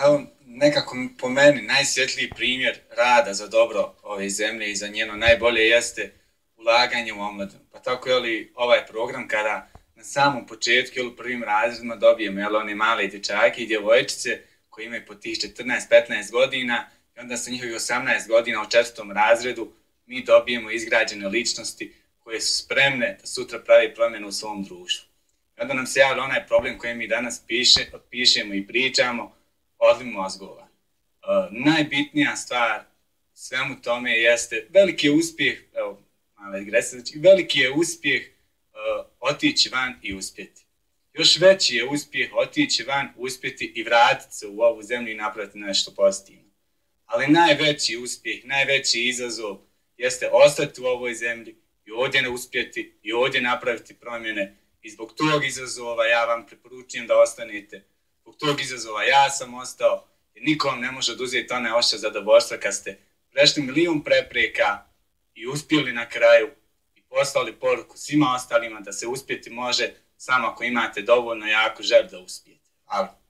Evo, nekako po meni najsvjetliji primjer rada za dobro ove zemlje i za njeno najbolje jeste ulaganje u omladinu. Pa tako je li ovaj program kada na samom početku ili u prvim razredima dobijemo one male dječake i djevojčice koji imaju po tih 14-15 godina i onda sa njihovih 18 godina u 4. razredu mi dobijemo izgrađene ličnosti koje su spremne da sutra pravi promjenu u svom društvu. I onda nam se javlja onaj problem koji mi danas pišemo i pričamo, odliv mozgova. Najbitnija stvar svemu tome jeste veliki je uspjeh, evo, mala digresija, znači veliki je uspjeh otići van i uspjeti. Još veći je uspjeh otići van, uspjeti i vratiti se u ovu zemlju i napraviti nešto pozitivno. Ali najveći uspjeh, najveći izazov jeste ostati u ovoj zemlji i ovdje ne uspjeti i ovdje napraviti promjene. I zbog tog izazova ja vam preporučujem da ostanete. Zbog tog izazova ja sam ostao jer nikom ne može oduzeti one osjećaj zadovoljstva kad ste prešli milion prepreka i uspjeli na kraju i poslali poruku svima ostalima da se uspjeti može samo ako imate dovoljno jaku želju da uspijete. Ali